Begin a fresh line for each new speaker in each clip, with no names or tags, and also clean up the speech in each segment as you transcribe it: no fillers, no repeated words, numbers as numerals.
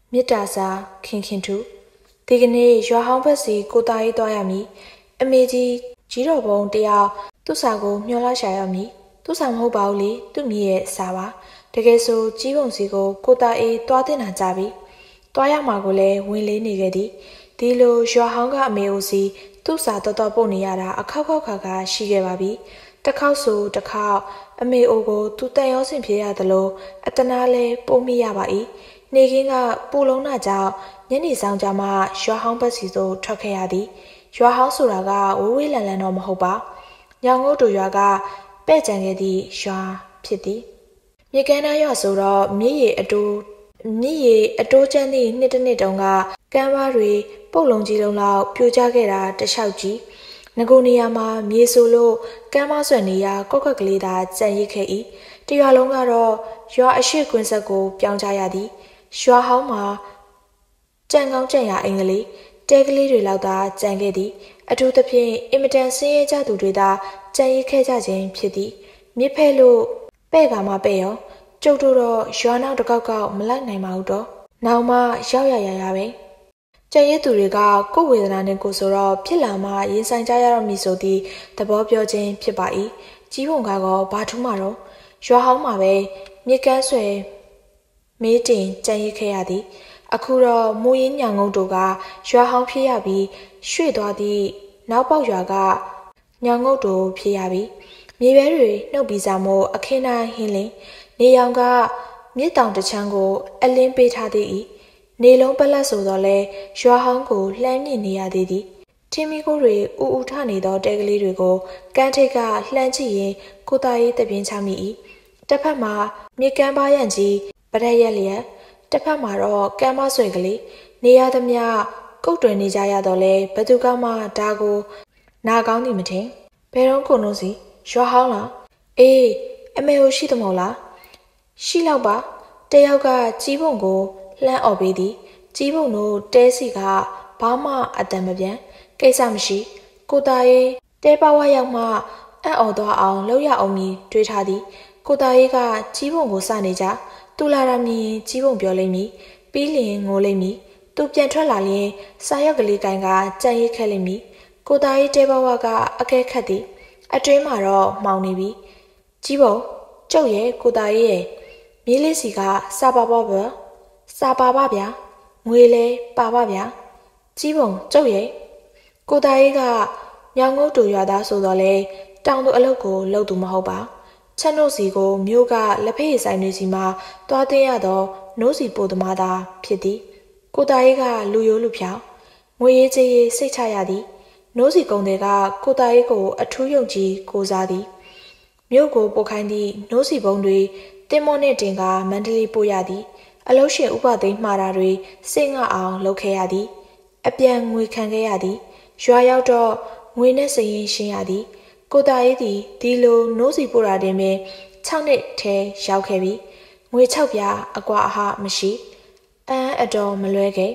မေတ္တာစာခင်ခင်ထူဒီကနေ့ရွာဟောင်းဘက်စီကိုတာရေးသွားရမည်အမေကြီးတော်ဘုံတယောက်သူ့စာကိုမျှော်လရှာရမည်သူ့စာမဟုတ်ပါဘူးလေသူ့မိရဲ့စာပါတကယ်ဆိုကြီးပုံစီကိုတာအေးသွားတင်တာကြပြီသွားရမှာကိုလည်းဝင်လေးနေခဲ့သည်ဒီလိုရွာဟောင်းကအမေအိုစီသူ့စာတော်ပို့နေရတာအခောက်ခါရှိခဲ့ပါပြီတစ်ခေါက်ဆိုတစ်ခေါက်အမေအိုကိုသူတန်ရောစင်ဖြစ်ရသလိုအတနာလဲပို့မိရပါ၏နေကင်းကပူလုံးနာကြောင့်ညနေဆောင်ကြမှရွာဟောင်းဘက်စီသို့ထွက်ခဲ့ရသည်ရွာဟောင်းဆိုတာကဝေးလန်တော့မဟုတ်ပါညောင်ငုတ်တို့ရွာကပဲ့ကြံခဲ့သည့်ရွာဖြစ်သည်မြေကမ်းသားရွာဆိုတော့မြစ်ရေအတိုးကျန်းသည့်နှစ်တုန်းကကမ်းပါးတွေပုတ်လုံးကြီးလုံးလောက်ပြိုကျခဲ့တာတလျှောက်ကြီးငကိုနေရာမှာမြေဆိုလို့ကမ်းမဆွဲနေရကောက်ကလေးသာကြံရစ်ခဲ့၏တရွာလုံးကတော့ရွာအရှိကွင်းဆက်ကိုပြောင်းကြရသည်ရွာဟောင်းမှာကြံကောင်းကြံရအင်္ဂလိပ်တဲကလေးတွေလောက်သာကြံခဲ့သည်အထူးသဖြင့်အင်မတန်ဆင်းရဲကြသူတွေသာကြံရစ်ခဲ့ကြခြင်းဖြစ်သည်မြစ်ဖဲ့လို့ပဲ့ကမှပဲ့ရောကျုပ်တို့တော့ရွာနောက်တစ်ကောက်မလိုက်နိုင်ပါဘူးတော့နောက်မှရောက်ရပဲကြံရစ်သူတွေကကိုယ်ဝေဒနာနဲ့ကိုဆိုတော့ဖြစ်လာမှရင်ဆိုင်ကြရတော့မည်ဆိုသည့်သဘောပြောခြင်းဖြစ်ပါ၏ကြီးပုံကတော့ဘာထူးမှတော့ရွာဟောင်းမှာပဲမြစ်ကမ်းဆွဲမေးတင်ကြံရစ်ခဲ့ရသည်အခုတော့မူရင်းညောင်ငုံတို့ကရွာဟောင်းဖြစ်ရပြီးရွှေ့သွားသည့်နောက်ပေါက်ရွာကညောင်ငုံတို့ဖြစ်ရပြီးမြေပဲတွေနှုတ်ပြီးစားမို့အခင်းတိုင်းဟင်းလင်းနေရောင်ကမြစ်တောင်တစ်ချမ်းကိုအလင်းပေးထားသည်နေလုံးပလက်ဆိုတော့လဲရွာဟောင်းကိုလှမ်းမြင်နေရသေးသည်ထင်းမီကိုတွေဥထနေသောတဲကလေးတွေကိုကန်းထိတ်ကလှမ်းကြည့်ရင်ကိုတာရေးတပြင်းချမိ၏တစ်ဖက်မှာမြေကမ်းပါးရန်ကြီးပရက်ရက်လျက်တစ်ဖက်မှာတော့ကမ်းမဆွဲကလေးနေရသမျှကုတ်တွင်နေကြရတော့လဲဘသူကမှဒါကိုနာကောင်းသည်မထင်ဘယ်တော့ကုန်လို့စီရွာဟောင်းလားအေးအမေကိုရှိသမို့လားရှိလောက်ပါတယောက်ကကြီးပုံကိုလှမ်းអော်ပေးသည်ကြီးပုံတို့တဲစီကဘာမှအတန်မပြန်ကိစ္စမရှိကိုတာရေးတဲပါဝါရောက်မှအံ့ဩသွားအောင်လှုပ်ရအောင်မည်တွေးထားသည်ကိုတာရေးကကြီးပုံကိုစနေကြသူလာရမည်ကြီးပုံပြောလိမ့်မည်ပြီးလျင်ငိုလိမ့်မည်သူပြန်ထွက်လာလျင်စာရွက်ကလေးကိုင်ကကြံရစ်ခဲ့လိမ့်မည်ကိုတာရေးတဲပါဝါကအကဲခတ်သည်အတွင်းမှာတော့မှောင်နေပြီကြီးပုံကျုပ်ရဲ့ကိုတာရေးရဲ့မြေးလေးစီကစာပါပါဗျာငွေလဲပါပါဗျာကြီးပုံကျုပ်ရဲ့ကိုတာရေးကညောင်ငုတ်တူရွာသားဆိုတော့လေတောင်သူအလုပ်ကိုလုပ်သူမဟုတ်ပါချက်နို့စီကိုမြို့ကလက်ဖက်ရည်ဆိုင်တွေစီမှာသွားသိရတော့နို့စီပိုသမားသာဖြစ်သည်ကိုတာရေးကလူရိုးလူဖြောင်းငွေရေးကြေးရေးစိတ်ချရသည်နို့စီကုံတွေကကိုတာရေးကိုအထူးယုံကြည်ကိုစားသည်မြို့ကိုပို့ခိုင်းသည့်နို့စီဘုံတွေတင်မောနဲ့တင်ကမန္တလေးပို့ရသည်အလုံးရှင်ဥပသိမ်းမှားတာတွေစိတ်ငှအောင်လုပ်ခဲ့ရသည်အပြန်ငွေခံခဲ့ရသည်ရွာရောက်တော့ငွေနဲ့စရင်ရှင်းရသည်ကိုတာရေးသည်ဒီလိုနိုးစီပို့တာတင်ပင်6နှစ်ထဲရောက်ခဲ့ပြီငွေ6ပြားအကွာအဟမရှိအတော်မလွဲခဲ့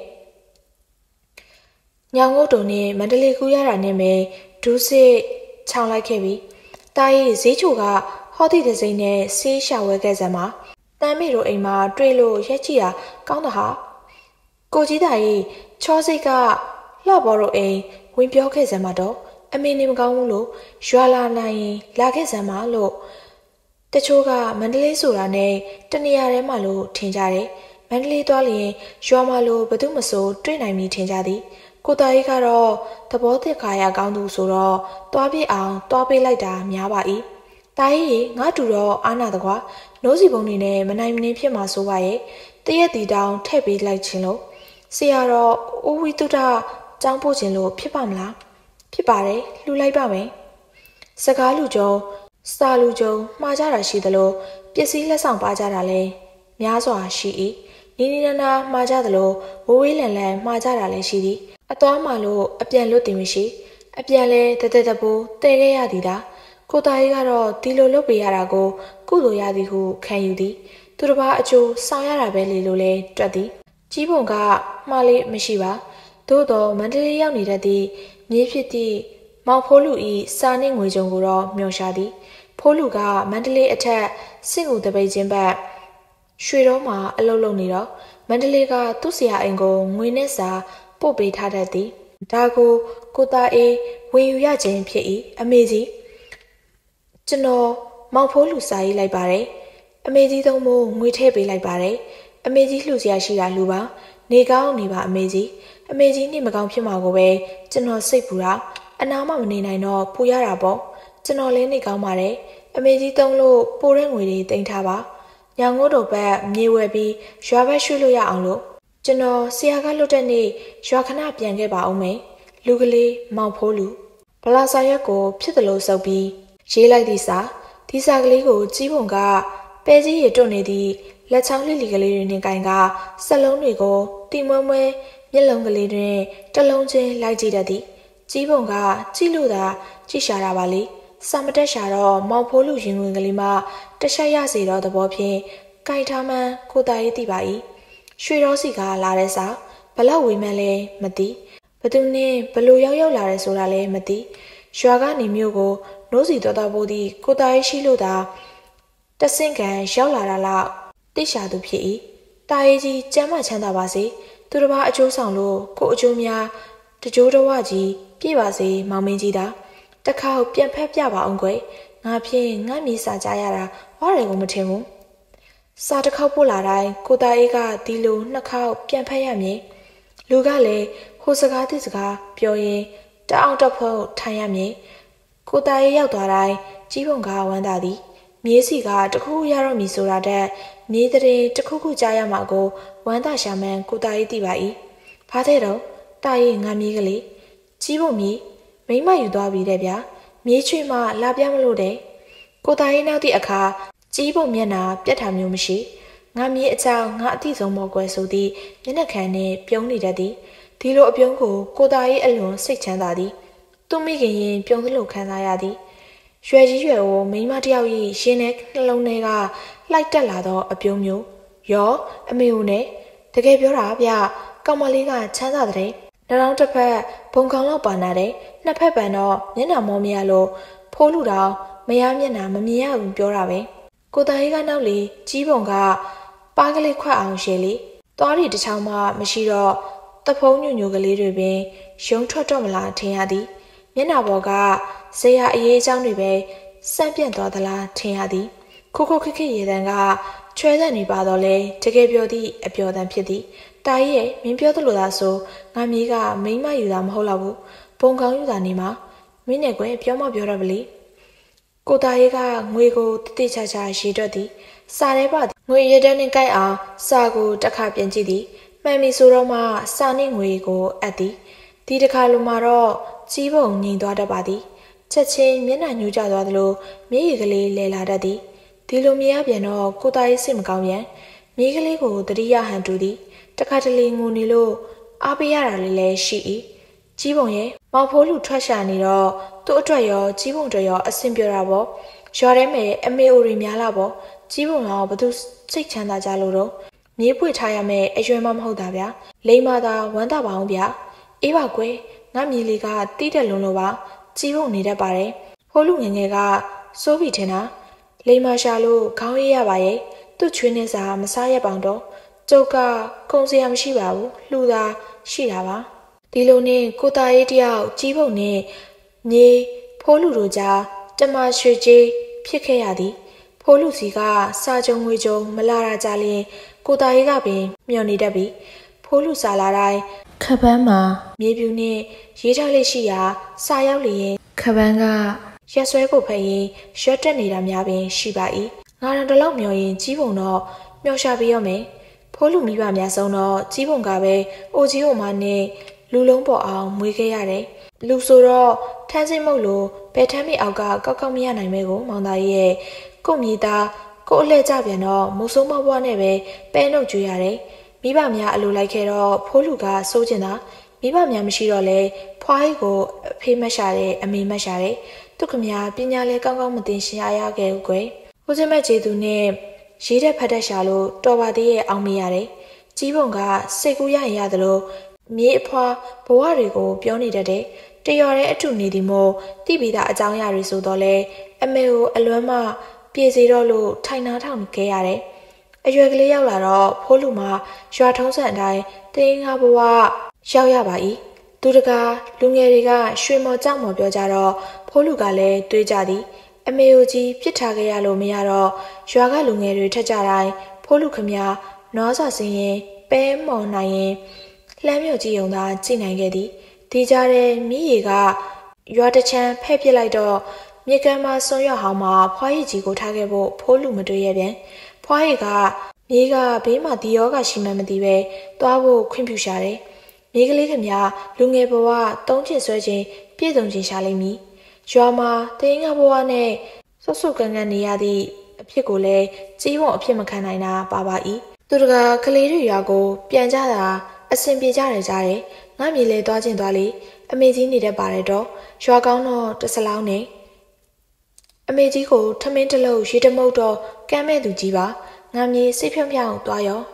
ညောင်ငုတ်တုံနဲ့မန္တလေးကူးရတာနဲ့ပဲဒူးစစ်ချောင်းလိုက်ခဲ့ပြီတာရေးဈေးချိုကဟောသည့်ဒစိမ့်နဲ့ဆေးရှာဝဲခဲ့စမ်းမှာတမ်းမေတို့အိမ်မှာတွေ့လို့ရက်ကြည့်တာကောင်းတာဟာကိုကြီးတာကြီးချောစိတ်ကလှဘော်တို့အိမ်ဝင်ပြောခဲ့စမ်းမှာတော့အမေနေမကောင်းဘူးလို့ရွာလာနိုင်ရင်လာခဲ့စမ်းမှာလို့တချို့ကမန္တလေးဆိုတာနဲ့တနေရာထဲမှာလို့ထင်ကြတယ်မန္တလေးသွားလျင်ရွာမှာလို့ဘသူမဆိုတွေ့နိုင်ပြီထင်ကြသည်ကိုတာကြီးကတော့သဘောသက်ခါရကောင်းသူဆိုတော့သွားပြအောင်သွားပေးလိုက်တာများပါ၏တာကြီးငါတူတော့အာနာတကွာနိုးစီပုံနေနဲ့မနိုင်မနှင်းဖြစ်မှာဆိုပါရဲ့တရက်တီတောင်ထည့်ပေးလိုက်ခြင်းလို့ဆရာတော်ဦးဝိတုဒ္ဒကျောင်းပို့ခြင်းလို့ဖြစ်ပါမလားဖြစ်ပါတယ်လှူလိုက်ပါမယ်စကားလူကြုံစာလူကြုံမှားကြတာရှိသလိုပစ္စည်းလက်ဆောင်ပါကြတာလည်းများစွာရှိ၏နီနီနာနာမှားကြသလိုဝဝေးလန်လန်မှားကြတာလည်းရှိသည်အသွားမှလို့အပြန်လွတ်တင်မရှိအပြန်လဲတသက်တပိုးတည်ခဲ့ရသည်သာကိုတာကြီးကတော့ဒီလိုလုပ်ပေးရတာကိုကုသိုလ်ရသည်ဟုခံယူသည်သူတစ်ပါးအကျိုးဆောင်ရတာပဲလေလို့လဲတွက်သည်ကြီးပုံကမှားလေးမရှိပါသို့တော့မန္တလေးရောက်နေတတ်သည့်မြေဖြစ်သည့်မောင်ဖိုးလူဤစာနှင့်ငွေကြုံကိုတော့မျှော်ရှာသည်ဖိုးလူကမန္တလေးအထက်စစ်ကူတပိတ်ချင်းဘက်ရွှေတော်မှာအလုပ်လုပ်နေတော့မန္တလေးကသူ့ဆရာအိမ်ကိုငွေနဲ့စာပို့ပေးထားတတ်သည်ဒါကိုသားအေးဝင်ယူရခြင်းဖြစ်၏အမေကြီးကျွန်တော်မောင်ဖိုးလူစာရေးလိုက်ပါတယ်အမေကြီးသုံးဖို့ငွေထည့်ပေးလိုက်ပါတယ်အမေကြီးလှူစရာရှိတာလှူပါနေကောင်းနေပါအမေကြီးနေမကောင်းဖြစ်မှာကိုပဲကျွန်တော်စိတ်ပူတာအနာမမနေနိုင်တော့ပူရတာပေါ့ကျွန်တော်လည်းနေကောင်းပါတယ်အမေကြီးသုံးလို့ပိုတဲ့ငွေတွေတင်ထားပါညောင်ငုတ်တော်ဘက်မြေဝယ်ပြီးရွာဘက်ရွှေ့လို့ရအောင်လို့ကျွန်တော်ဆရာကလွတ်တဲ့နေ့ရွာခဏပြန်ခဲ့ပါအောင်မယ်လူကလေးမောင်ဖိုးလူဗလာစာရွက်ကိုဖြစ်တယ်လို့စုပ်ပြီးရေးလိုက်ဒီစာကလေးကိုကြီးပုံကပဲကြီးရတွတ်နေသည့်လက်ချောင်းလိလီကလေးတွေနဲ့ကင်ကစက်လုံးတွေကိုတီမွဲမွဲမျက်လုံးကလေးတွင်တလုံးချင်းလိုက်ကြည့်တတ်သည်ကြီးပုံကကြည့်လို့သာကြည့်ရှာတာပါလေစာမတက်ရှာတော့မောင်ဖိုးလူရင်ဝင်ကလေးမှတခြားရစီတော့သဘောဖြင့်ကင်ထားမှန်းကိုသားရေးသိပါ၏ရွှေတော်စီကလာတဲ့စာဘလောက်ဝေမှန်းလဲမသိဘသူနဲ့ဘလို့ရောက်လာတယ်ဆိုတာလည်းမသိရွာကနေမြို့ကိုနိုးစီတော်ဖို့သည့်ကိုသားရေးရှိလို့သာတဆင့်ကန်ရောက်လာတာလောက်သိရှာသူဖြစ်၏တာရေးကြီးကျမ်းမချမ်းသာပါစေသူတစ်ပါးအကျိုးဆောင်လို့ကိုအကျိုးများတကြိုးတဝကြီးပြည့်ပါစေမောင်မင်းကြီးသာတခါပြန်ဖက်ပြပါအောင်ကွယ်ငါဖြင့်ငါမြေစာကြရတာဝါတယ်ကိုမထင်ဘူးစာတစ်ခေါက်ပို့လာတိုင်းကိုသားအေးကဒီလိုနှစ်ခေါက်ပြန်ဖက်ရမည်လူကလည်းဟိုစကားတိစကားပြောရင်တအောင်တက်ဖို့ထိုင်ရမည်ကိုသားအေးရောက်သွားတိုင်းကြီးပုံကဝမ်းသာသည်မြေးစီကတခုရတော့မည်ဆိုတာတဲ့မြေးတဲ့တခုကြားရမှာကိုဝမ်းသာရှာမှန်ကိုသားအေးသိပါ၏ဘာတဲ့တော့တာရေးငါမြေးကလေးကြီးပုံမြေးမိမယူသွားပြီတဲ့ဗျာမြေးချွေမှလာပြမလို့တဲ့ကိုသားရေးနောက်သည့်အခါကြီးပုံမျက်နှာပြတ်တာမျိုးမရှိငါမြေးအကြောင်းငါအတိဆုံးမော်ကွယ်ဆိုသည့်မျက်နှာခံနှင့်ပြုံးနေတတ်သည်ဒီလိုအပြုံးကိုသားရေးအလွန်စိတ်ချမ်းသာသည်သူမိခင်ရင်ပြုံးသလိုခံစားရသည်ရွယ်ကြီးရွယ်ကိုမိန်းမတယောက်၏ရှင်နဲ့နှလုံးထဲကလိုက်တက်လာသောအပြုံးမျိုးရောအမေဦးနဲ့တကယ်ပြောတာဗျကောင်မလေးကချမ်းသာတဲ့နှောင်းတစ်ဖက်ဘုံကောင်လောက်ပါနာတယ်နှစ်ဖက်ပန်တော့မျက်နှာမောမရလို့ဖိုးလူတော်မရမျက်နှာမမြင်ရဘူးပြောတာပဲကိုသားကြီးကနောက်လေကြီးပုံကပါးကလေးခွက်အောင်ရှည်လေသွားရီတစ်ချောင်းမှမရှိတော့တဖုံးညွညွကလေးတွေပင်ရုံထွက်တော့မလားထင်ရသည်မျက်နှာပေါ်ကဇေယအရေးအကြောင်းတွေပဲစန့်ပြန့်သွားသလားထင်ရသည်ခိုခက်ရေတံကချွဲတဲ့နေပါတော့လေတကယ်ပြောသည့်အပြောတန်ဖြစ်သည်တာကြီးရဲ့မင်းပြောသလိုသာဆိုငါမြေးကမိမယူတာမဟုတ်တော့ဘူးဘုံကောင်းယူတာနေမှာမင်းနဲ့ကွယ်ပြောမပြောတော့ဗလီကိုသားရေးကငွေကိုတိတိကျကျရေတွက်သည်စာထဲပါငွေရတဲ့နဲ့ကိုက်အောင်စာကိုတစ်ခါပြန်ကြည့်သည်မှန်ပြီဆိုတော့မှစာနဲ့ငွေကိုအပ်သည်ဒီတစ်ခါလိုမှတော့ကြီးပုံငြိမ်သွားတတ်ပါသည်ချက်ချင်းမျက်နှာညှိုးကျသွားသလိုမျက်ရည်ကလေးလဲလာတတ်သည်ဒီလိုမြင်ရပြန်တော့ကိုသားရေးစိတ်မကောင်းပြန်မြေးကလေးကိုတတိယဟန်တူသည်တခါတလေငိုနေလို့အားပေးရတာလေးလည်းရှိ၏ကြီးပုံရဲ့မောင်ဖိုးလူထွက်ရှာနေတော့သူ့အတွက်ရောကြီးပုံတွေရောအဆင်ပြေတာပေါ့ရွာထဲမှာအမေအိုတွေများလာပေါ့ကြီးပုံတော့ဘသူစိတ်ချမ်းသာကြလို့တော့မြေးပွေထားရမယ်အရွယ်မှမဟုတ်တာဗျာလိမ္မာသာဝမ်းသာပါအောင်ဗျာအေးပါကွယ်ငါမြေးလေးကတီးတက်လွန်လို့ပါကြီးပုံနေတတ်ပါတယ်ဖိုးလူငယ်ငယ်ကစိုးပြီထင်တာလိမ္မာရှာလို့ခေါင်းရရပါရဲ့သူ့ချွေးနေစာမစားရပောင်တော့ကျုပ်ကကုံစရာမရှိပါဘူးလှူတာရှိတာပါဒီလိုနဲ့ကိုသားရေးတယောက်ကြီးပုံနဲ့မြေဖိုးလူတို့ကြားတမရွှေကြီးဖြစ်ခဲ့ရသည်ဖိုးလူစီကစာကြုံငွေကြုံမလာတာကြလျင်ကိုသားရေးကပင်မျောနေတတ်ပြီဖိုးလူစာလာတိုင်းခပန်းမှာမြေပြူနဲ့ရေးထားလေးရှိရာစာရောက်လျင်ခပန်းကရက်ဆွဲကိုဖက်ရင်ရွက်တက်နေတာများပင်ရှိပါ၏ငါတို့တလောက်မျောရင်ကြီးပုံတော့မျောရှာပြရောမယ်ဖိုးလူမိဘများဆုံးတော့ကြီးပုံကပဲအိုကြီးဟိုမနဲ့လူလုံးပေါ်အောင်မွေးခဲ့ရတယ်လူဆိုတော့ထန်းစိမ့်မုတ်လို့ဘယ်ထမ်းမိအောက်ကကောက်ကောက်မရနိုင်မဲကိုမောင်သားရဲ့ကို့မြေသားကို့အလှည့်ကြပြန်တော့မုံဆိုးမဘွားနဲ့ပဲပဲနှုတ်ကြွရတယ်မိဘများအလိုလိုက်ခဲ့တော့ဖိုးလူကစိုးကျင်တာမိဘများမရှိတော့လဲဖွားဟိကိုအဖေးမရှာတယ်အမေမရှာတယ်သူခမညာပညာလဲကောင်းကောင်းမသိရှင်ရခဲ့ဘူးကွယ်ဟိုစမဲ့ကျေသူနဲ့ရေးတဲ့ဖတ်တတ်ရှာလို့တော်ပါသေးရဲ့အောင်မရတယ်ကြီးပုံကစိတ်ကူးရရင်ရတယ်လို့မြေးအဖွားဘဝတွေကိုပြောနေတတ်တယ်တရော်တဲ့အထုနေသည်မို့တိပိသားအကြောင်းအရာတွေဆိုတော့လဲအမေကိုအလွမ်းမပြေစီတော့လို့ထိုင်နာထောင်ခဲ့ရတယ်အရွယ်ကလေးရောက်လာတော့ဖိုးလူမှာရွာထုံးစံအတိုင်းတင်းငါဘဝရောက်ရပါ၏သူတကာလူငယ်တွေကရွှေမော်ကြောက်မော်ပြောကြတော့ဖိုးလူကလည်းတွေးကြသည်အမေအိုကြီးပြစ်ထားခဲ့ရလို့မရတော့ရွာကလူငယ်တွေထက်ကြတိုင်းဖိုးလူခမနွားစာစင်းရင်ပဲမော်နိုင်ရင်လှမ်းမြော်ကြည့်ုံသာကြည့်နိုင်ခဲ့သည်ဒီကြားထဲမြည်ရီကရွာတချမ်းဖဲ့ပစ်လိုက်တော့မြေကမ်းမှာဆွန်ရွက်ဟောင်းမှာဖွားရည်ကြီးကိုထားခဲ့ဖို့ဖိုးလူမတွေ့ရပြန်ဖွားရည်ကမြေကဘေးမှာဒီရောဂါရှိမှမသိပဲသွားဖို့ခွင့်ပြုရှာတယ်မြေကလေးခမလူငယ်ဘဝတုံးချင်ဆွဲခြင်းပြည့်စုံခြင်းရှာလိမ့်မည်ရွာမှာတင်းငါဘဝနဲ့ဆွတ်ဆွတ်ကန်ကန်နေရသည့်အဖြစ်ကိုလည်းကြီးဝုံအဖြစ်မခံနိုင်တာပါပါ၏သူတကာကလေးတွေရွာကိုပြန်ကြတာအဆင်ပြေကြတယ်ကြားတယ်ငါမြေလေသွားချင်းသွားလေအမေကြီးနေတတ်ပါတယ်တော့ရွာကောင်းတော့တစလောင်းနေအမေကြီးကိုထမင်းတလုံးရေတမုတ်တော့ကမ်းမဲ့သူကြီးပါငါမြေစိတ်ဖြောင်းဖြောင်းသွားရော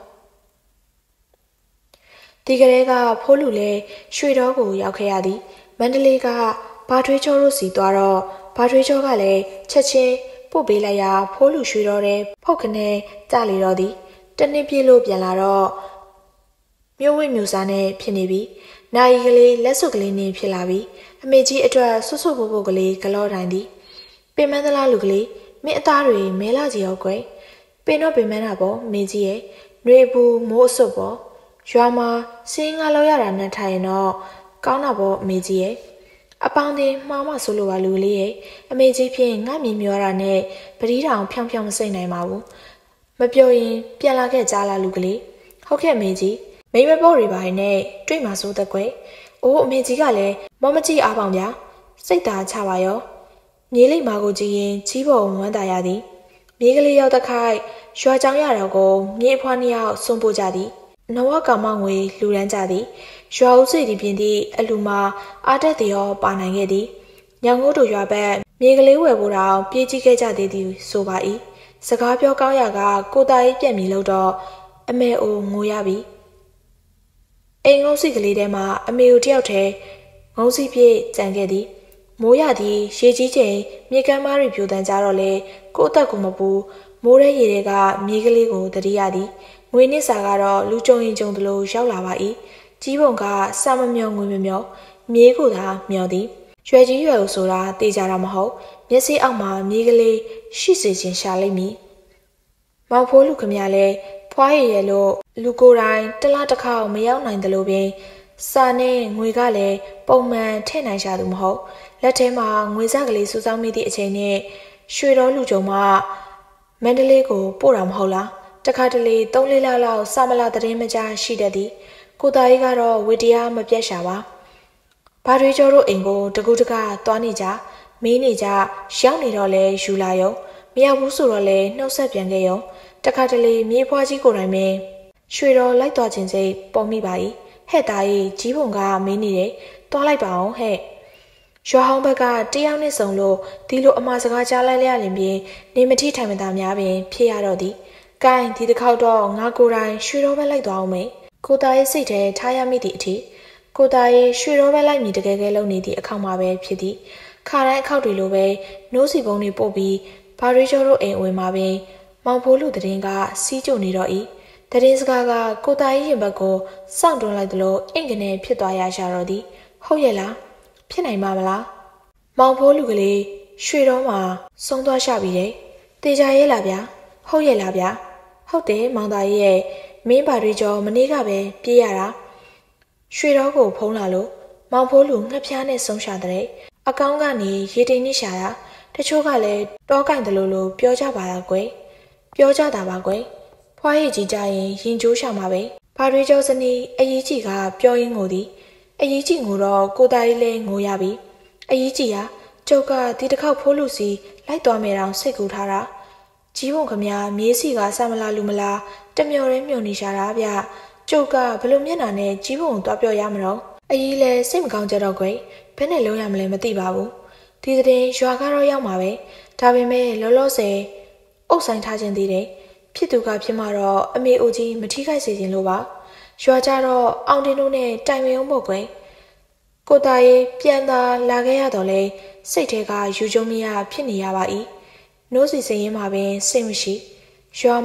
ဒီကလေးကဖိုးလူလဲရွှေတော်ကိုရောက်ခဲ့ရသည်မန္တလေးကဘာထွေးချောတို့စီသွားတော့ဘာထွေးချောကလည်းချက်ချင်းပို့ပေးလိုက်ရာဖိုးလူရွှေတော်တဲ့ဖုတ်ခနဲ့ကြလေတော့သည်တနစ်ပြည့်လို့ပြန်လာတော့မြို့ဝိမြို့စားနဲ့ဖြစ်နေပြီနိုင်ကလေးလက်စွပ်ကလေးနဲ့ဖြစ်လာပြီအမေကြီးအတွက်ဆွတ်ဆွတ်ပို့ပို့ကလေးဂလော့တိုင်းသည်ပင်မန်းသလားလူကလေးမင်းအသားတွေမဲလာကြီးရောကွယ်ပင်တော့ပင်မန်းတာပေါ့မေကြီးရဲ့ຫນွေဘူးမိုးအစွပ်ပေါ့ရွာမှာစင်းငါလောက်ရတာနဲ့ထိုင်ရင်တော့ကောင်းတာပေါ့အမေကြီးရဲ့အပေါင်းတင်မှားမဆိုလိုပါလူလေးရဲ့အမေကြီးဖြင့်ငါမြင်မျောတာနဲ့ပတိတောင်ဖြောင်းဖြောင်းမစိမ့်နိုင်ပါဘူးမပြောရင်ပြန်လာခဲ့ကြားလာလူကလေးဟုတ်ကဲ့အမေကြီးမိမပေါ့တွေပါနဲ့တွေ့မှာစိုးသက်ကွယ်အိုးအမေကြီးကလည်းမမကြည့်အားပေါင်ဗျာစိတ်သာချပါရောမြေလိမ့်မာကိုကြည့်ရင်ကြီးပေါ်ဝမ်းသာရသည်မြေကလေးရောက်တဲ့ခိုက်ရွာကြောင်ရတော့ကိုမြေဖွားနှစ်ယောက်စွန့်ပို့ကြသည်နဝကမငွေလူရန်ကြသည်ရွာဦးစိတ်ဒီပြင်သည့်အလူမှာအာတက်တရောပါနိုင်ခဲ့သည်ညောင်ငိုးတို့ရွာဘက်မြေကလေးဝယ်ဖို့တောင်ပြေးကြည့်ခဲ့ကြသေးသည်ဆိုပါ၏စကားပြောကောင်းရကကိုသားကြီးပြက်မီလို့တော့အမေအိုငိုရပြီအိမ်ငုံစီကလေးထဲမှာအမေကိုတယောက်တည်းငုံစီပြေးကြံခဲ့သည်မိုးရသည်ရေကြီးချိန်မြေကမ်းမားတွေပြိုတန်းကြတော့လေကိုအသက်ကိုမပူမိုးရဲရေတွေကမြေကလေးကိုတတိရသည်ငွေနစ်စာကတော့လူကြုံရင်ကြုံသလိုရောက်လာပါ၏ကြီးပုံကစာမမျောငွေမမျောမြေကိုသာမျောသည်ရွယ်ကြီးရွယ်ကိုဆိုတာတေးကြတာမဟုတ်မျက်စိအောက်မှာမြေကလေးရှိစေခြင်းရှာလိမ့်မည်မောင်ဖိုးလူခမရလဲဖွားရရဲ့လို့လူကိုယ်တိုင်တလားတစ်ခေါက်မရောက်နိုင်တယ်လို့ပင်စာနဲ့ငွေကလည်းပုံမှန်ထည့်နိုင်ရှာသူမဟုတ်လက်ထဲမှာငွေစကလေးစုဆောင်းမိသည့်အချိန်နဲ့ရွှေတော်လူကြုံမှမန္တလေးကိုပို့တာမဟုတ်လားတခါတလေ3-4 လလောက်စာမလာသတင်းမကြားရှိတတ်သည်ကိုသားကြီးကတော့ဝေတရားမပြတ်ရှာပါဘာတွေကျော်တို့အိမ်ကိုတကူတကသွားနေကြမင်းနေကြရောက်နေတော့လဲယူလာရုံမရောက်ဘူးဆိုတော့လဲနှုတ်ဆက်ပြန်ခဲ့ရုံတခါတလေမြေဖွားကြီးကိုယ်တိုင်ပင်ရွှေတော်လိုက်သွားခြင်းစိတ်ပေါ်မိပါ၏ဟဲ့သားကြီးကြီးပုံကမင်းနေတယ်သွားလိုက်ပါအောင်ဟဲ့ရွာဟောင်းဘက်ကတယောက်နဲ့စုံလို့ဒီလိုအမှားစကားကြားလိုက်ရရင်ပြင်နေမထိထိုင်မသာများပင်ဖြစ်ရတော့သည်။ကိုင်းဒီတစ်ခေါက်တော့ငါကိုယ်တိုင်ရွှေတော်ဘက်လိုက်သွားအောင်မေ။ကိုသားရဲ့စိတ်ထဲထားရမိသည့်အထိကိုသားရဲ့ရွှေတော်ဘက်လိုက်မိတကယ်ကဲလုံးနေသည့်အခေါက်မှာပဲဖြစ်သည်။ခါတိုင်းအခေါက်တွေလိုပဲနိုးစီပုံတွေပို့ပြီးဘာရီကျော်တို့အိမ်ဝင်မှာပင်မောင်ဖိုးလူတရင်ကစီးကြုံနေတော့၏။တရင်စကားကကိုသားရဲ့ရင်ဘက်ကိုစောင့်တွန်းလိုက်သလိုအင်ကနေဖြစ်သွားရရှာတော့သည်။ဟုတ်ရဲ့လား။ဖြစ်နိုင်မှာမလားမောင်ဖိုးလူကလေးရွှေတော်မှာဆုံးသွားရှာပြီတဲ့တေချာရဲ့လားဗျာဟုတ်ရဲ့လားဗျာဟုတ်တယ်မောင်သားရဲ့မင်းဘာတွေကြောမနေ့ကပဲပြေးရတာရွှေတော်ကိုဖုံးလာလို့မောင်ဖိုးလူငှက်ဖျားနဲ့ဆုံးရှာတဲ့အကောင်းကနေရေတိမ်နဲ့ရှာတာတချို့ကလည်းတောကင်တယ်လို့ပြောကြပါလားကွယ်ပြောကြတာပါကွယ်ဖွားရည်ကြီးကြရင်ရင်ကျိုးရှာမှာပဲဘာတွေကြောစနီးအရေးကြီးကပြောရင်းကိုသည်အရေးကြီးငိုတော့ကိုသားကြီးလဲငိုရပြီအရေးကြီးဟာကျုပ်ကဒီတစ်ခေါက်ဖိုးလူစီလိုက်သွားမယ်တော့စိတ်ကူထားတာကြီးပုံခမမြေးစီကစမလားလူမလားတမျော်ရဲမျော်နေရှာတာဗျကျုပ်ကဘလို့မျက်နှာနဲ့ကြီးပုံကိုတွားပြောရမလို့အကြီးလဲစိတ်မကောင်းကြတော့ကွယ်ဘယ်နဲ့လုံးရမလဲမသိပါဘူးဒီတဲ့ရွာကတော့ရောက်မှာပဲဒါပေမဲ့လောလောဆယ်အုပ်ဆိုင်ထားခြင်းသေးတယ်ဖြစ်သူကဖြစ်မှတော့အမေအိုကြီးမထိခိုက်စေခြင်းလို့ပါရွာကြတော့အောင်တင်တို့နဲ့တိုင်ပင်အောင်မို့ကွယ်ကိုသားရေးပြန်သာလာခဲ့ရတော့လေစိတ်ထဲကယူကျုံမရဖြစ်နေရပါ၏နိုးစီစရင်မှာပင်စိတ်မရှိရွာမှာ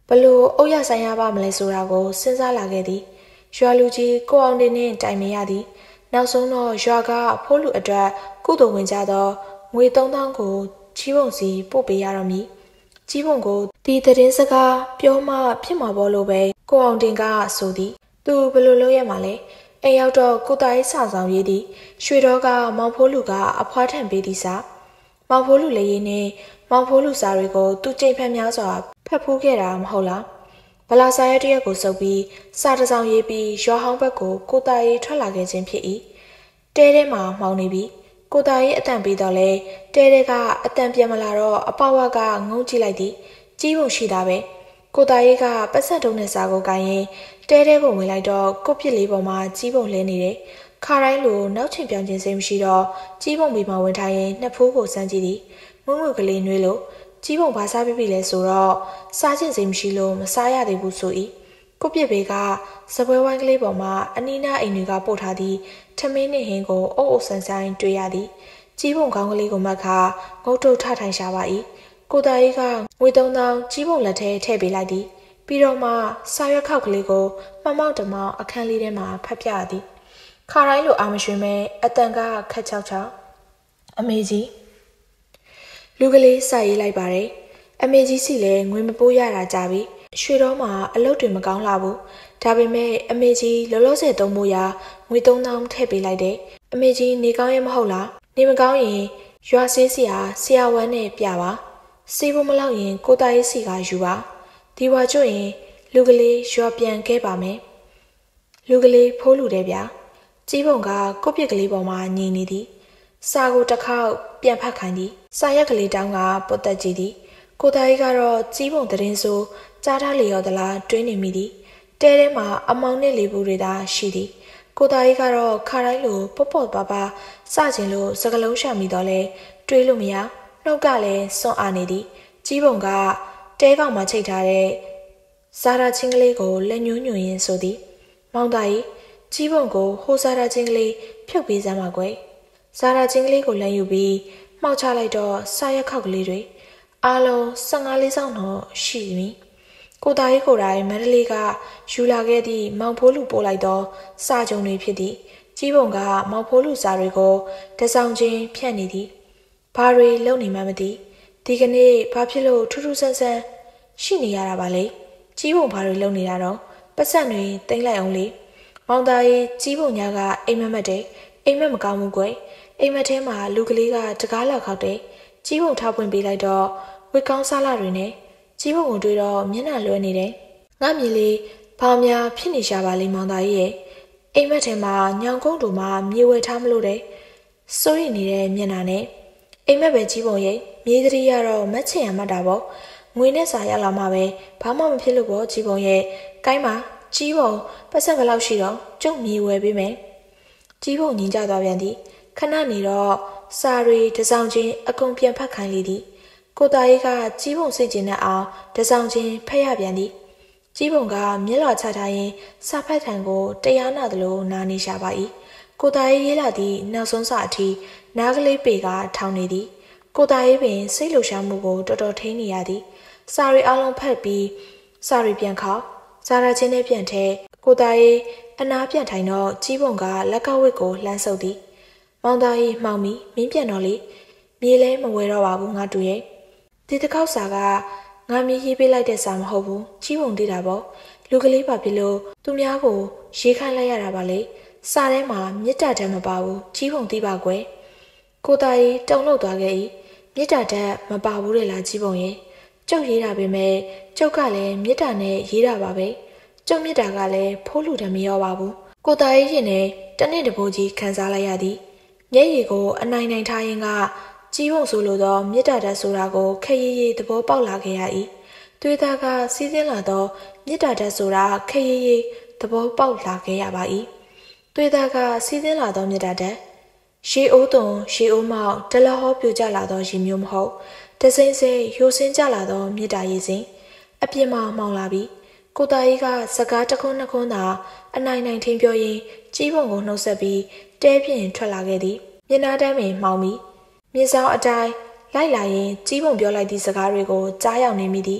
ဘလို့အုတ်ရဆိုင်ရပါမလဲဆိုတာကိုစဉ်းစားလာခဲ့သည်ရွာလူကြီးကိုအောင်တင်နဲ့တိုင်မရသည်နောက်ဆုံးတော့ရွာကဖိုးလူအတွက်ကုသိုလ်ဝင်ကြသောငွေ3000ကိုကြီးပုံစီပို့ပေးရတော့မည်ကြီးပုံကိုဒီသတင်းစကားပြောမှဖြစ်မှာပေါ့လို့ပဲကိုအောင်တင်ကဆိုသည်သူဘလို့လုပ်ရမှာလဲအိမ်ရောက်တော့ကိုသားရေးစာဆောင်ရေးသည်ရွှေတော်ကမောင်ဖိုးလူကအဖွားထံပေးသည်စာမောင်ဖိုးလူလည်းရေးနဲ့မောင်ဖိုးလူစာတွေကိုသူကြိမ်ဖက်များစွာဖတ်ဖူးခဲ့တာမဟုတ်လားဗလာစာရဲတရက်ကိုစုပ်ပြီးစာတစ်စောင်ရေးပြီးရွာဟောင်းဘက်ကိုကိုသားရေးထွက်လာခဲ့ခြင်းဖြစ်၏တဲထဲမှာမှောင်နေပြီကိုသားရေးအတန်ပြီးတော့လဲတဲတဲကအတန်ပြန်မလာတော့အပေါဝကငုံကြည့်လိုက်သည်ကြီးပုံရှိတာပဲကိုသားရေးကပတ်ဆက်တုံးနဲ့စာကိုကိုင်းရင်တဲတဲကိုဝင်လိုက်တော့ကိုပြစ်လေးပေါ်မှာကြီးပုံလဲနေတယ်ခါတိုင်းလိုနောက်ချင်ပြောင်းခြင်းစိတ်မရှိတော့ကြီးပုံပြီးမှဝင်ထိုင်ရင်နှစ်ဖိုးကိုစမ်းကြည့်သည်မွန်းမွကလေးနှွေးလို့ကြီးပုံဘာစားပြပြီလဲဆိုတော့စားခြင်းစိတ်မရှိလို့မစားရသေးဘူးဆို၏ကိုပြစ်ဘေးကစပွဲဝိုင်းကလေးပေါ်မှာအနီးနားအိမ်တွေကပို့ထားသည်ထမင်းနဲ့ဟင်းကိုအုပ်အုပ်ဆန်းဆန်းတွေ့ရသည်ကြီးပုံကောင်းကလေးကိုမှတ်ခါငုတ်တုတ်ထထိုင်ရှာပါ၏ကိုသားကြီးကငွေ3000ကြီးပုံလက်ထဲထည့်ပေးလိုက်သည်ပြီးတော့မှစာရွက်ခောက်ကလေးကိုမှမောက်တမောက်အခန်းလေးထဲမှာဖတ်ပြသည်ခါတိုင်းလိုအာမရွှင်မဲ့အတန်ကခက်ချောက်ချောက်အမေကြီးလူကလေးစာရေးလိုက်ပါတယ်အမေကြီးစီလည်းငွေမပိုးရတာကြပြီရွှေတော်မှာအလုပ်တွေမကောင်းလာဘူးဒါပေမဲ့အမေကြီးလောလောဆယ်သုံးဖို့ရာငွေ3000ထည့်ပေးလိုက်တယ်အမေကြီးနေကောင်းရဲ့မဟုတ်လားနေမကောင်းရင်ရွာဆေးဆရာဝမ်းနဲ့ပြပါစေးဖို့မလောက်ရင်ကိုသားရေးစီကယူပါဒီဝါကျွရင်လူကလေးရွာပြန်ခဲ့ပါမယ်လူကလေးဖိုးလူတယ်ဗျာကြီးပုံကကိုပြစ်ကလေးပေါ်မှာငြိမ်နေသည်စာကိုတစ်ခေါက်ပြန်ဖတ်ခိုင်းသည်စာရက်ကလေးတောင်းကပုတ်တက်ကြည့်သည်ကိုသားကြီးကတော့ကြီးပုံသတင်းဆိုကြားထားလေရောသလားတွေးနေမိသည်တဲထဲမှာအမောင်နဲ့လေဘူးတွေသာရှိသည်ကိုသားကြီးကတော့ခါတိုင်းလိုပေါ့ပေါ့ပါပါစကျင်လို့စကလုံးရှာမိတော့လဲတွေးလို့မရနှုတ်ကလည်းစွန့်အားနေသည်ကြီးပုံကတဲကောင်မှာချိတ်ထားတဲ့ဇာရာချင်းကလေးကိုလက်ညှိုးညွှန်ရင်းဆိုသည်မောင်သားကြီးပုံကိုဟိုဇာရာချင်းကလေးဖြုတ်ပေးစမ်းပါကွယ်ဇာရာချင်းကလေးကိုလက်ယူပြီးမှောက်ချလိုက်တော့စာရက်ခောက်ကလေးတွေအားလုံး15လေးဆောင်တော့ရှိပြီကိုသားကြီးကိုယ်တိုင်မန္တလေးကယူလာခဲ့သည့်မောင်ဖိုးလူပို့လိုက်သောစာကြုံတွေဖြစ်သည်ကြီးပုံကမောင်ဖိုးလူစာတွေကိုတစောင်းချင်းဖြန့်နေသည်ဘာတွေလုံနေမှမသိဒီကနေ့ဘာဖြစ်လို့ထူးထူးဆန်းဆန်းရှိနေရတာပါလဲကြီးပုံဘာတွေလုံနေတာတော့ပတ်စံတွေတိမ့်လိုက်အောင်လေမောင်သားကြီးကြီးပုံညာကအိမ်မက်မက်တယ်အိမ်မက်မကောင်းဘူးကွယ်အိမ်မက်ထဲမှာလူကလေးကတကားလောက်ခောက်တယ်ကြီးပုံထားပွင့်ပေးလိုက်တော့ဝေကောင်းစားလာတွေနဲ့ကြီးပုံကိုတွေ့တော့မျက်နှာလွှဲနေတယ်ငါမြင်လေဘာများဖြစ်နေရှာပါလိမ့်မောင်သားကြီးရဲ့အိမ်မက်ထဲမှာညောင်ကုန်းတို့မှမြေဝဲထားမလို့တဲ့စိုးရိမ်နေတဲ့မျက်နှာနဲ့အိမ်မက်ပဲကြီးပုံရဲ့မြေသတိရတော့မက်ချင်ရမှတ်တာပေါ့ငွေနဲ့စာရလာမှပဲဘာမှမဖြစ်လို့ပေါ့ကြီးပုံရဲ့ကိုင်းမှာကြီးပုံပတ်စံဘယ်လောက်ရှိတော့ကျုပ်မြေဝဲပေးမယ်ကြီးပုံညင်ကြသွားပြန်သည်ခဏနေတော့စာရီတစောင်းချင်းအကုန်ပြန်ဖတ်ခိုင်းလေသည်ကိုသားကြီးကကြီးပုံစိတ်ကျဉ်တဲ့အောင်တစောင်းချင်းဖက်ရပြန်သည်ကြီးပုံကမျက်လွှာချထားရင်စာဖက်ထံကိုတရားနာသလိုနာနေရှာပါ၏ကိုသားကြီးရေးလာသည့်နောက်ဆုံးစာအထိနားကလေးပေကထောင်နေသည်ကိုသားရေးပင်စိတ်လှုပ်ရှားမှုကိုတော်တော်ထိန်းနေရသည်စာရီအလုံးဖတ်ပြီးစာရီပြန်ခေါဇာရာချင်းနဲ့ပြန်ထဲကိုသားရေးအနားပြန်ထိုင်တော့ကြီးပုံကလက်ကဝစ်ကိုလှမ်းဆုပ်သည်မောင်သားရေးမှောင်ပြီးမင်းပြန်တော့လေမြေလဲမဝဲတော့ပါဘူးငါတူရဲ့ဒီတစ်ခေါက်စာကငါမြေရေးပေးလိုက်တဲ့စာမဟုတ်ဘူးကြီးပုံသိတာပေါ့လူကလေးပါဖြစ်လို့သူများကိုရေးခိုင်းလိုက်ရတာပါလေစာထဲမှာမြစ်တာတတ်မပါဘူးကြီးပုံသိပါကွယ်ကိုသားရေးတုံ့လောက်သွားခဲ့၏မြစ်တာတတ်မပါဘူးလေလားကြီးပုံရဲ့ကျုပ်ရေးတာပဲမဲ့ကျုပ်ကလည်းမြစ်တာနဲ့ရေးတာပါပဲကျုပ်မြစ်တာကလည်းဖိုးလူတယ်မရောပါဘူးကိုသားရေးရင်နဲ့တနေ့တပိုးကြီးခံစားလိုက်ရသည်မျက်ရည်ကိုအနိုင်နိုင်ထားရင်ကကြီးပုံဆိုလိုသောမြစ်တာတတ်ဆိုတာကိုခက်ရည်ရည်သဘောပေါက်လာခဲ့ရ၏သွေးသားကစီးဆင်းလာသောမြစ်တာတတ်ဆိုတာခက်ရည်ရည်သဘောပေါက်လာခဲ့ရပါ၏သွေးသားကစီးဆင်းလာသောမြစ်တာတတ်ရှေးအိုးသွန်ရှေးအိုးမောက်တလဟောပြူကျလာသောရေမျိုးမဟုတ်တစိမ့်စိမ့်ရိုးစင်းကျလာသောမြစ်တာရည်စဉ်အပြစ်မှမှောင်လာပြီးကိုသားကြီးကစကားတစ်ခွန်းနှစ်ခွန်းသာအနိုင်နိုင်ထင်းပြောရင်းကြီးပုံကိုနှုတ်ဆက်ပြီးတဲပြင်ထွက်လာခဲ့သည်မျက်နှာတမ်းပင်မှောင်ပြီးမြင်းဆောင်အတိုင်းလိုက်လာရင်ကြီးပုံပြောလိုက်သည့်စကားတွေကိုကြားရောက်နေမိသည်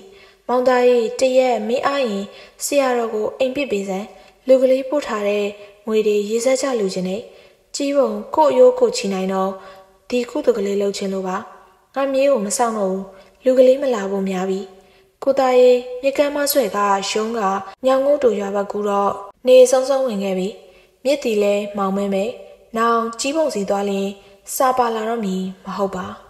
မောင်သားကြီးတရက်မင်းအားရင်ဆရာတော်ကိုအိမ်ပစ်ပေးစမ်းလူကလေးပို့ထားတဲ့ငွေတွေရေးစားချလူချင်းနဲ့ကြီးပုံကို့ရိုးကိုချီနိုင်တော့ဒီကုသကလေးလှုပ်ချင်းလို့ပါငါမြေးကိုမဆောင်တော့ဘူးလူကလေးမလာဖို့များပြီကိုသားရေးမြကမ်းမဆွဲကရုံးကညောင်ငုတ်တူရွာဘက်ကူတော့နေဆုံးဆုံးဝင်ခဲ့ပြီမြစ်တီလဲမောင်မဲမဲနောင်ကြီးပုံစီသွားရင်စာပါလာတော့မီမဟုတ်ပါ